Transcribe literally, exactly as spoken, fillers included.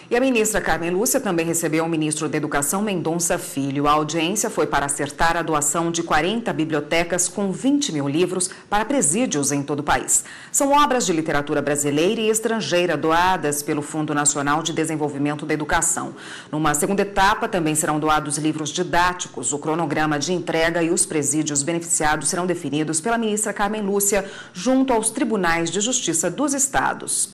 E a ministra Carmen Lúcia também recebeu o ministro da Educação, Mendonça Filho. A audiência foi para acertar a doação de quarenta bibliotecas com vinte mil livros para presídios em todo o país. São obras de literatura brasileira e estrangeira doadas pelo Fundo Nacional de Desenvolvimento da Educação. Numa segunda etapa, também serão doados livros didáticos. O cronograma de entrega e os presídios beneficiados serão definidos pela ministra Carmen Lúcia junto aos tribunais de justiça dos estados.